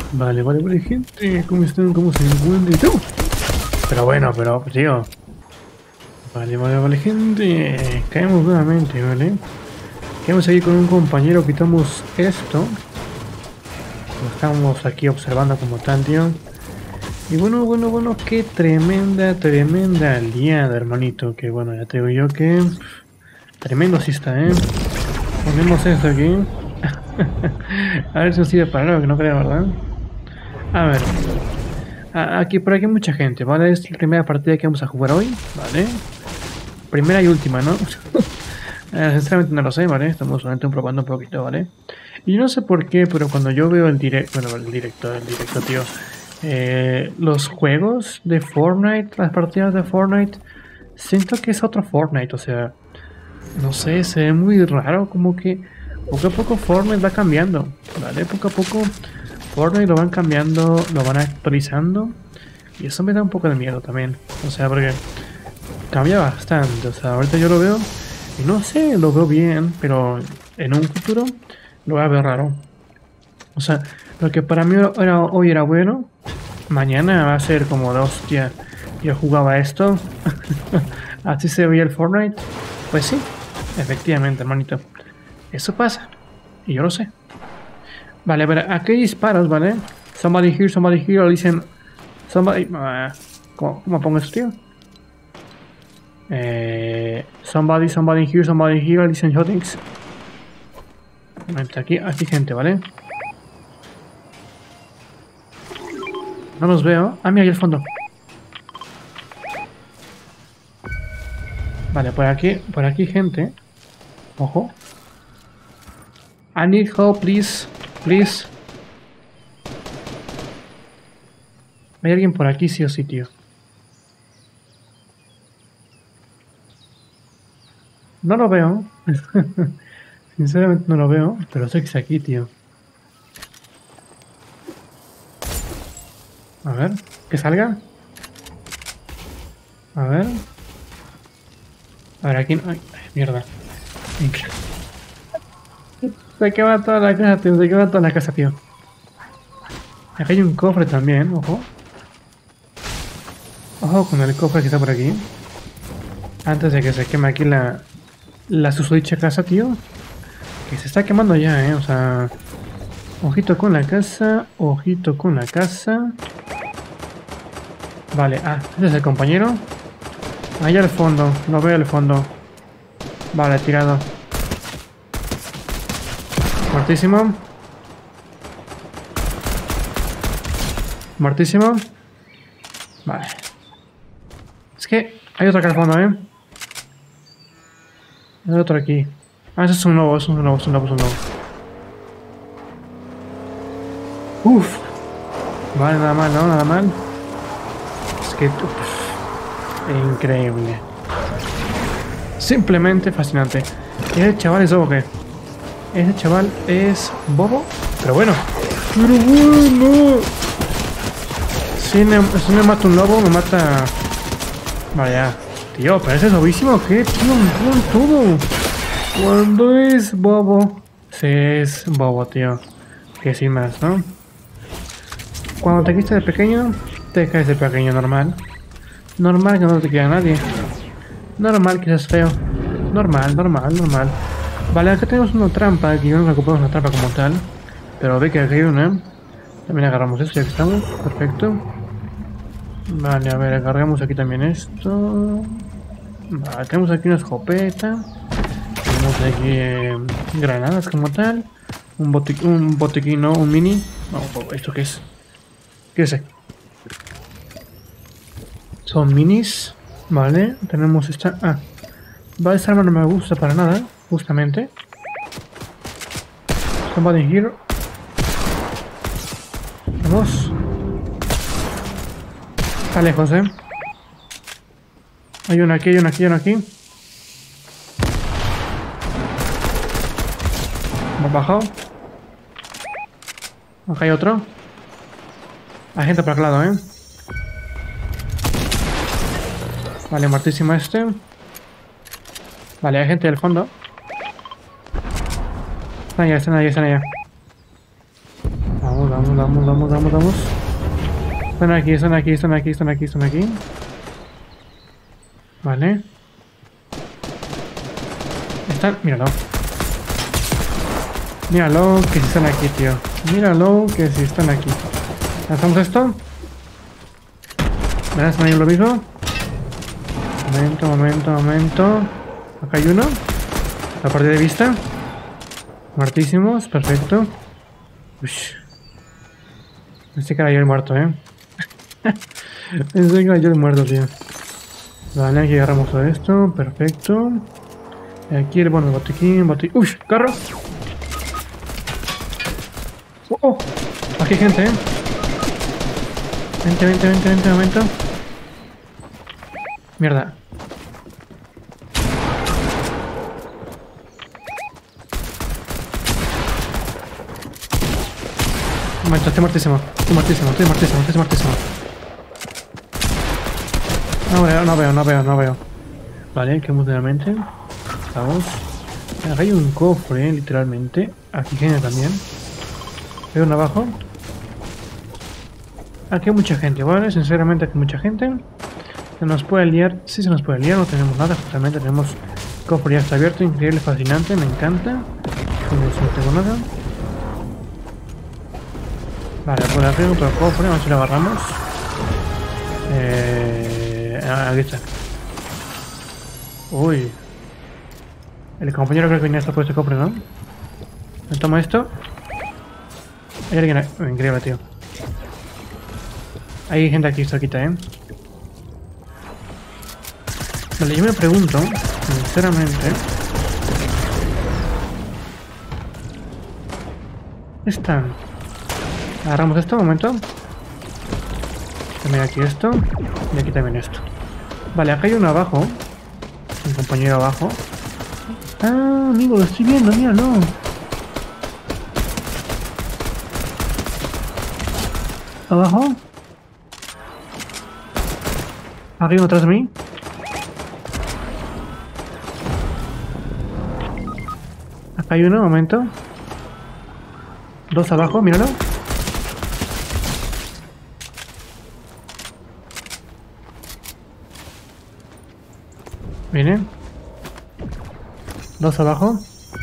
Vale, vale, vale, gente. ¿Cómo están? ¿Cómo se encuentran? ¡No! Pero bueno, pero, tío. Vale, vale, vale, gente. Caemos nuevamente, ¿vale? Quedamos aquí con un compañero, quitamos esto. Lo estamos aquí observando como tal, tío. Y bueno, qué tremenda liada, hermanito. Que bueno, ya te digo yo que... Tremendo sí está, ¿eh? Ponemos esto aquí. A ver si nos sirve para algo, que no creo, ¿verdad? A ver. Aquí, por aquí hay mucha gente, ¿vale? Es la primera partida que vamos a jugar hoy, ¿vale? Primera y última, ¿no? Sinceramente no lo sé, ¿vale? Estamos solamente probando un poquito, ¿vale? Y no sé por qué, pero cuando yo veo el directo, bueno, el directo, tío. Los juegos de Fortnite, las partidas de Fortnite, siento que es otro Fortnite, o sea, no sé, se ve muy raro, como que poco a poco Fortnite va cambiando, ¿vale? Poco a poco Fortnite lo van cambiando, lo van actualizando, y eso me da un poco de miedo también, o sea, porque cambia bastante, o sea, ahorita yo lo veo, y no sé, lo veo bien, pero en un futuro lo voy a ver raro. O sea, lo que para mí hoy era bueno, mañana va a ser como de hostia, yo jugaba esto, así se veía el Fortnite. Pues sí, efectivamente, hermanito. Eso pasa, y yo lo sé. Vale, a ver, aquí hay disparos, ¿vale? Somebody here, listen. Somebody... ¿cómo pongo esto, tío? Somebody here, listen shootings. Aquí gente, ¿vale? No los veo. Ah, mira, ahí al fondo. Vale, por aquí gente. Ojo. I need help, please. Please. Hay alguien por aquí, sí o sí, tío. No lo veo. Sinceramente no lo veo, pero sé que es aquí, tío. A ver, que salga. A ver. A ver, aquí... Ay, mierda. Se quema toda la casa, tío. Se quema toda la casa, tío. Aquí hay un cofre también, ojo. Ojo con el cofre que está por aquí. Antes de que se queme aquí la susodicha casa, tío. Que se está quemando ya, o sea... Ojito con la casa, ojito con la casa. Vale, ese es el compañero. Allá al fondo, lo veo al fondo. Vale, tirado. Muertísimo. Muertísimo. Vale. Es que hay otro acá al fondo, Hay otro aquí. Ese es un lobo, es un lobo. Uf. Vale, nada mal, ¿no? Nada mal. Es que... increíble. Simplemente fascinante. ¿Ese chaval es bobo qué? Ese chaval es bobo. Pero bueno. Si me mata un lobo, me mata... Vaya. Tío, parece bobísimo. ¿Qué? Tío, con todo. Cuando es bobo, se es bobo, tío. Que sin más, ¿no? Cuando te quiste de pequeño, te caes de pequeño normal. Normal que no te quiera nadie. Normal que seas feo. Normal. Vale, acá tenemos una trampa. Aquí no ocupamos una trampa como tal. Pero ve que aquí hay una. También agarramos esto, ya que estamos. Perfecto. Vale, a ver, agarramos aquí también esto. Vale, tenemos aquí una escopeta. Tenemos aquí granadas como tal. Un botiquín, no, un mini. No, ¿esto qué es? ¿Qué es? Son minis. Vale, tenemos esta... Vale, esta arma no me gusta para nada, justamente. Somebody here. Vamos. Está lejos, Hay uno aquí. Hemos bajado. Acá hay otro. Hay gente por aquel lado, Vale, muertísimo este. Vale, hay gente del fondo. Están allá. Vamos. vamos, vamos, vamos, vamos. Están aquí, están aquí, están aquí, están aquí, están aquí. Vale. Están, míralo. Míralo que si están aquí, tío. Míralo que si están aquí. Lanzamos esto. ¿Me das lo mismo? Momento, momento, momento. Acá hay uno. La parte de vista. Muertísimos, perfecto. Ush. Pensé que era yo el muerto, Pensé que era yo el muerto, tío. Vale, aquí agarramos todo esto, perfecto. Aquí el botiquín, ¡Uy! ¡Carro! ¡Oh! Aquí hay gente, Vente, vente, vente, vente, momento. Mierda. Un momento, estoy muertísimo. Estoy muertísimo, estoy muertísimo, estoy muertísimo. No veo, no veo, no veo, no veo. Vale, que nuevamente. Vamos. Acá hay un cofre, literalmente. Aquí tiene también. Hay uno abajo. Aquí hay mucha gente, ¿vale? Sinceramente aquí hay mucha gente. ¿Se nos puede liar? Sí, se nos puede liar, no tenemos nada. Justamente tenemos cofre ya está abierto, increíble, fascinante, me encanta. No tengo nada. Vale, por arriba otro cofre, a ver si lo agarramos. Aquí está. Uy. El compañero creo que venía hasta por este cofre, ¿no? Me tomo esto. Hay alguien ahí. Increíble, tío. Hay gente aquí cerquita, Vale, yo me pregunto, sinceramente. Están. Agarramos esto, un momento. También aquí esto. Y aquí también esto. Vale, acá hay uno abajo. Un compañero abajo. Ah, amigo, lo estoy viendo, míralo. Abajo. Arriba atrás de mí. Acá hay uno, un momento. Dos abajo, míralo. Viene. Dos abajo.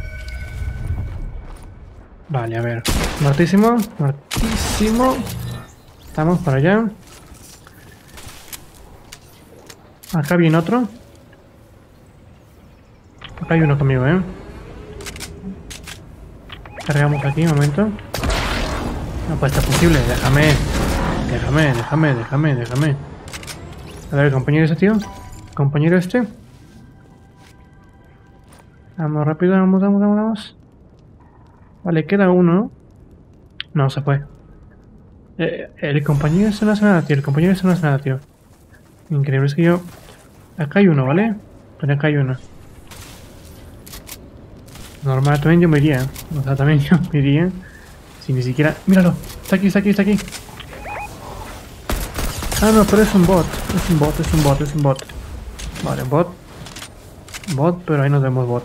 Vale, a ver. Muertísimo. Muertísimo. Estamos para allá. Acá viene otro. Acá hay uno conmigo, Cargamos aquí, un momento. No puede estar posible. Déjame. Déjame. A ver, compañero ese, tío. Compañero este. Vamos rápido, vamos. Vale, queda uno. No, se fue. El compañero ese no hace nada, tío. Increíble, es que yo... Acá hay uno, ¿vale? Pero acá hay uno. Normal, también yo me iría. O sea, también yo me iría. Si ni siquiera... ¡Míralo! Está aquí. Ah, no, pero es un bot. Es un bot. Vale, bot. Bot, pero ahí nos vemos bot.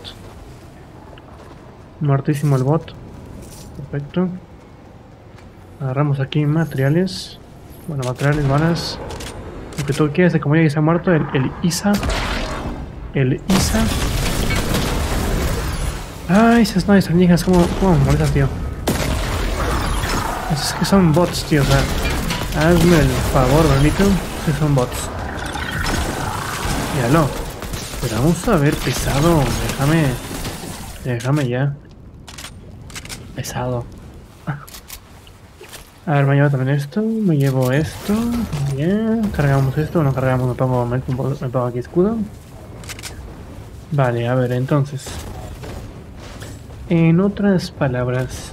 Muertísimo el bot. Perfecto. Agarramos aquí materiales. Bueno, materiales, balas. Lo que tú quieras de como ya se ha muerto. El Isa. Ay, esas naves alienígenas, ¿cómo me molestas, tío? Es que son bots, tío, o sea. Hazme el favor, bonito. Que son bots. Míralo. Pero vamos a ver, pesado. Déjame ya. Pesado. A ver, me llevo también esto. Me llevo esto. Bien. Cargamos esto. No cargamos, me pongo aquí escudo. Vale, a ver, entonces. En otras palabras.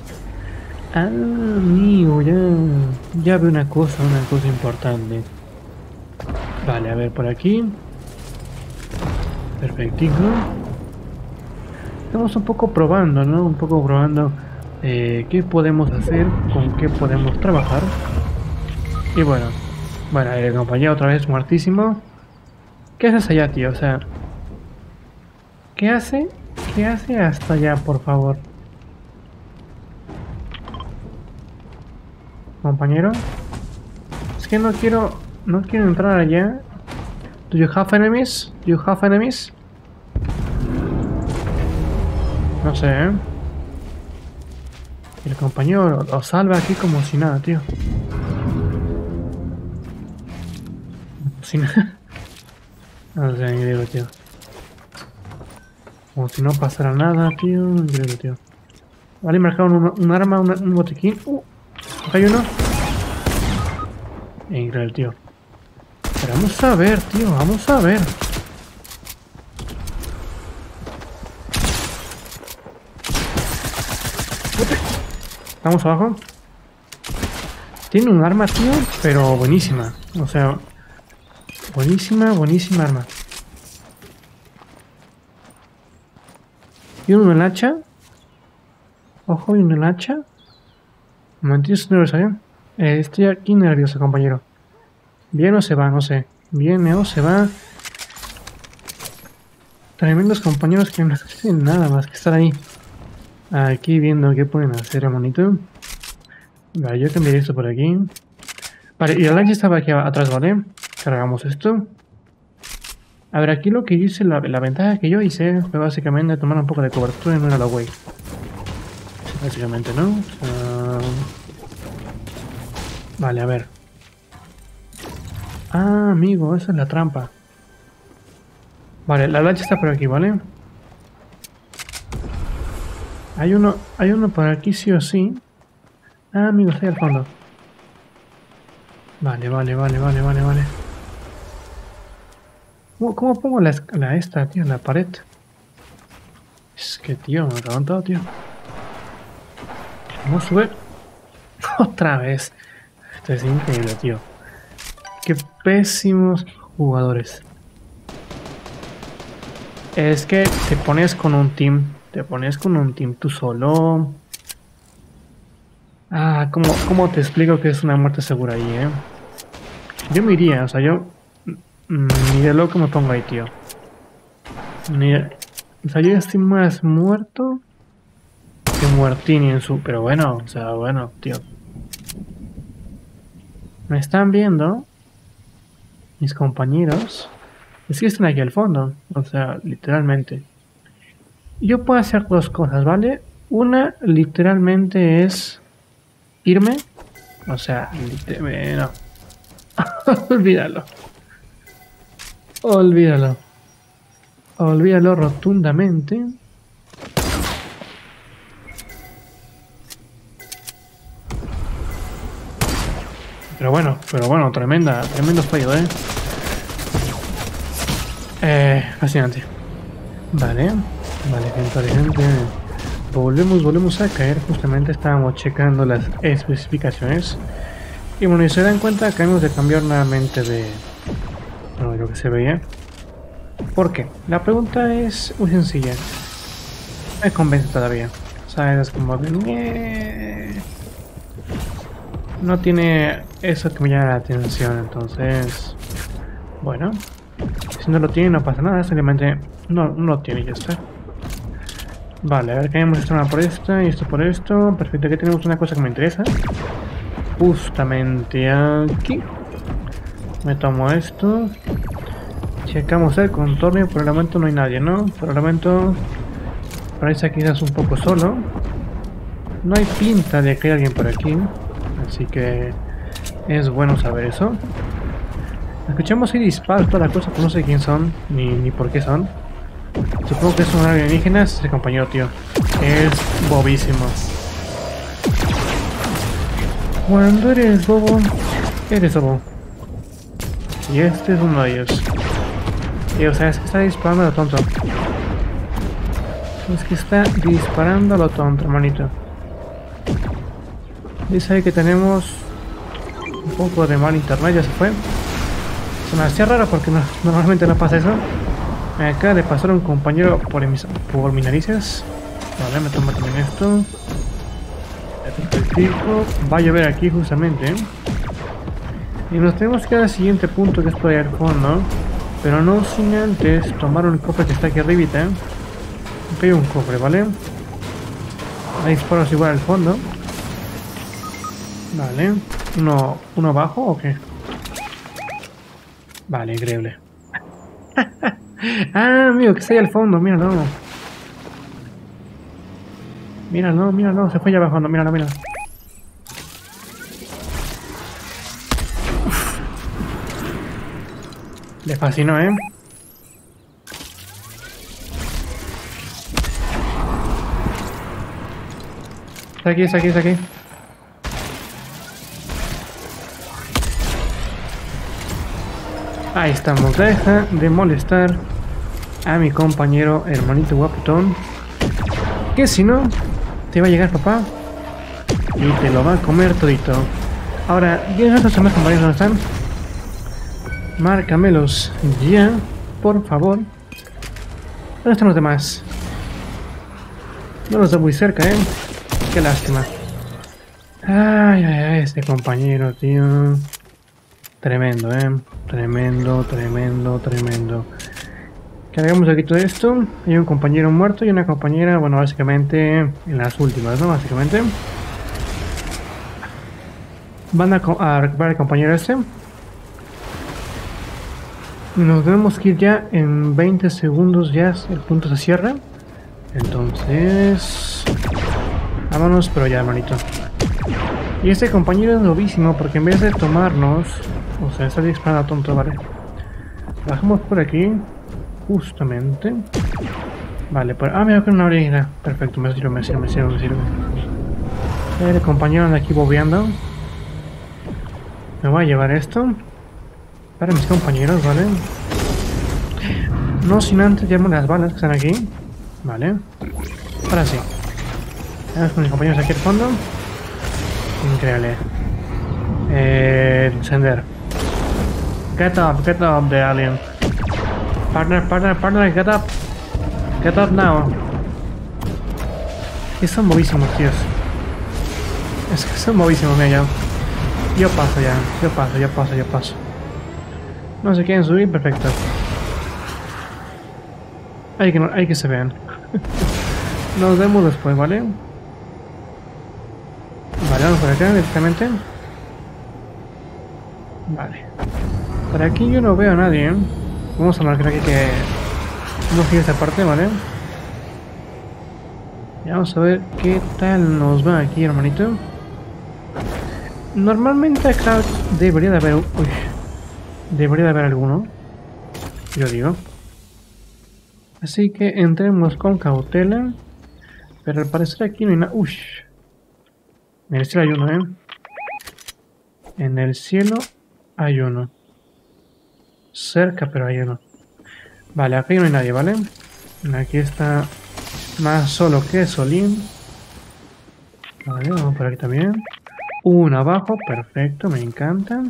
Amigo, ya veo una cosa importante. Vale, a ver, por aquí. Perfectico. Estamos un poco probando, ¿no? Qué podemos hacer, con qué podemos trabajar. Y bueno, el compañero otra vez muertísimo. ¿Qué haces allá, tío? O sea, ¿qué hace? ¿Qué hace hasta allá, por favor? compañero. Es que no quiero entrar allá. Do you have enemies? Do you have enemies? No sé, ¿eh? El compañero lo salva aquí como si nada, tío. Como si nada. No sé, increíble, tío. Como si no pasara nada, tío. Increíble, tío. Vale, marcaron un arma, un botiquín. Acá hay uno. Increíble, tío. Pero vamos a ver, tío. Vamos a ver. Vamos abajo. Tiene un arma, tío, pero buenísima. O sea, buenísima, buenísima arma. ¿Y uno en el hacha? Ojo, ¿y uno en el hacha? Un momentito, estoy nervioso, ¿eh? Estoy aquí nervioso, compañero. ¿Viene o se va? No sé. ¿Viene o se va? Tremendos compañeros que no hacen nada más que estar ahí. Aquí viendo qué pueden hacer, hermanito. Vale, yo cambiaré esto por aquí. Vale, y el lancha estaba aquí atrás, ¿vale? Cargamos esto. A ver, aquí lo que hice, la ventaja que yo hice fue básicamente tomar un poco de cobertura y no era la way. Básicamente, ¿no? Vale, a ver. Ah, amigo, esa es la trampa. Vale, la lancha está por aquí, ¿vale? Hay uno por aquí sí o sí. Ah, amigo, está ahí al fondo. Vale. ¿Cómo pongo la esta, tío, en la pared? Es que, tío, me ha levantado, tío. Vamos a subir. Otra vez. Esto es increíble, tío. Qué pésimos jugadores. Es que te pones con un team. Te pones con un team tú solo. Ah, ¿cómo te explico que es una muerte segura ahí, eh? Yo me iría, o sea, yo... Ni de loco me pongo ahí, tío. O sea, yo ya estoy más muerto que muertini en su... Pero bueno, o sea, bueno, tío. Me están viendo mis compañeros. Es que están aquí al fondo. O sea, literalmente. Yo puedo hacer dos cosas, ¿vale? Una, literalmente, es irme. O sea, no. Olvídalo. Olvídalo rotundamente. Pero bueno, tremendo fallo, fascinante. Vale, gente. Volvemos a caer. Justamente estábamos checando las especificaciones. Y bueno, y se dan cuenta, acabamos de cambiar nuevamente de lo que se veía. ¿Por qué? La pregunta es muy sencilla. No me convence todavía. ¿Sabes? Es como de... No tiene eso que me llama la atención, entonces... Bueno. Si no lo tiene, no pasa nada. Simplemente no lo tiene y ya está. Vale, a ver, caemos esto por esta y esto por esto. Perfecto, aquí tenemos una cosa que me interesa. Justamente aquí. Me tomo esto. Checamos el contorno. Por el momento no hay nadie, ¿no? Por el momento parece quizás un poco solo. No hay pinta de que hay alguien por aquí. Así que es bueno saber eso. Escuchamos ahí disparos, toda la cosa, pero no sé quién son, ni por qué son. Supongo que son alienígenas. Ese compañero, tío, es bobísimo. Cuando eres bobo, eres bobo. Y este es uno de ellos. Y, o sea, es que está disparando a lo tonto. Es que está disparando a lo tonto, hermanito. Dice ahí que tenemos un poco de mal internet, ya se fue. Se me hacía raro porque normalmente no pasa eso. Me acaba de pasar un compañero por mis narices. Vale, me tomo también esto. Va a llover aquí justamente. Y nos tenemos que ir al siguiente punto, que es por ahí al fondo. Pero no sin antes tomar un cofre que está aquí arribita. Hay un cofre, ¿vale? Hay disparos igual al fondo. Vale. ¿Uno abajo o qué? Vale, increíble. Ah, amigo, que está ahí al fondo, míralo. Míralo, míralo, se fue allá abajo, míralo, míralo. Le fascinó, ¿eh? Está aquí, está aquí, está aquí. Ahí estamos, deja de molestar a mi compañero hermanito guapetón, que si no, te va a llegar papá y te lo va a comer todito. Ahora, ¿quiénes son estos demás compañeros? ¿Dónde están? Márcamelos ya, por favor. ¿Dónde están los demás? No los veo muy cerca, ¿eh? Qué lástima. Ay, ay, ay, este compañero, tío. Tremendo, tremendo, tremendo, tremendo. Cargamos aquí todo esto. Hay un compañero muerto y una compañera, bueno, básicamente en las últimas, ¿no? Básicamente. Van a recuperar al compañero este. Nos tenemos que ir ya en 20 segundos, ya el punto se cierra. Entonces... vámonos, pero ya, hermanito. Y este compañero es novísimo porque en vez de tomarnos... o sea, está disparando a tonto, vale. Bajamos por aquí. Justamente. Vale, por... ah, mira que una orilla. Perfecto, me sirve, me sirve, me sirve, me sirve. El compañero anda aquí bobeando. Me voy a llevar esto para mis compañeros, ¿vale? No sin antes llevarme las balas que están aquí. Vale. Ahora sí. Vamos con mis compañeros aquí al fondo. Increíble. Encender. Get up the alien. Partner, partner, partner, get up. Get up now. Y son movísimos, tíos. Es que son movísimos, mira ya. Yo paso ya, yo paso. No se quieren subir, perfecto. Hay que se vean. Nos vemos después, ¿vale? Vale, vamos por acá directamente. Vale. Por aquí yo no veo a nadie, ¿eh? Vamos a marcar aquí que... vamos a ir a esta parte, ¿vale? Y vamos a ver qué tal nos va aquí, hermanito. Normalmente acá debería de haber... uy, debería de haber alguno. Yo digo. Así que entremos con cautela. Pero al parecer aquí no hay nada... uy. En el cielo hay uno, ¿eh? En el cielo hay uno. Cerca, pero hay uno. Vale, aquí no hay nadie, ¿vale? Aquí está más solo que Solín. Vale, vamos por aquí también. Uno abajo, perfecto, me encanta.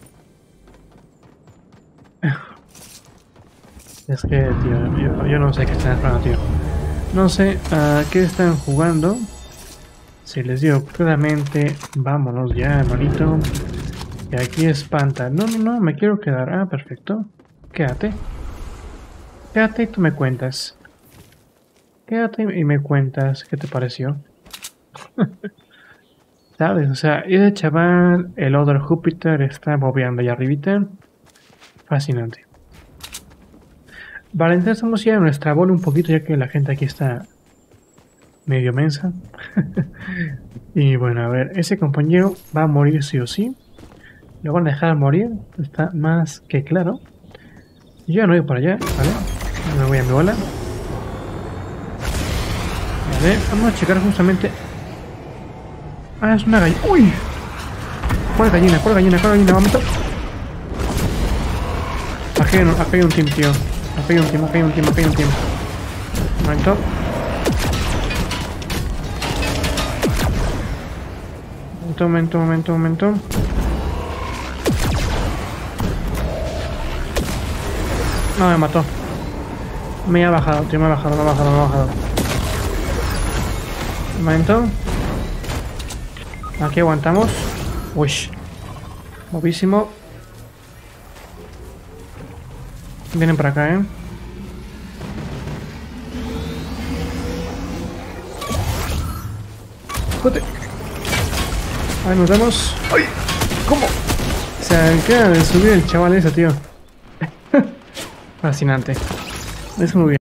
Es que, tío, yo no sé qué están esperando, tío. No sé a qué están jugando. Si les digo claramente, vámonos ya, hermanito. Y aquí espanta. No, no, no, me quiero quedar. Ah, perfecto. Quédate. Quédate y tú me cuentas. Quédate y me cuentas qué te pareció. ¿Sabes? O sea, ese chaval, el Other Júpiter, está bobeando allá arribita. Fascinante. Vale, entonces vamos a ir a nuestra bola un poquito, ya que la gente aquí está medio mensa. Y bueno, a ver, ese compañero va a morir sí o sí. Lo van a dejar morir, está más que claro. Yo no voy para allá, ¿vale? Me voy a mi bola. Vale, vamos a checar justamente... ah, es una gallina. ¡Uy! ¿Cuál gallina? ¿Cuál gallina? ¿Cuál gallina? Vamos a... Aquí hay un team, tío. Aquí hay un team, aquí hay un team, aquí hay un team. Un momento. Un momento. No, me mató. Me ha bajado, tío, me ha bajado. Un momento. Aquí aguantamos. Uy. Movísimo. Vienen para acá, ¿eh? ¡Joder! Ahí nos damos. ¡Ay! ¿Cómo? Se acaba de subir el chaval ese, tío. Fascinante. Es muy bien.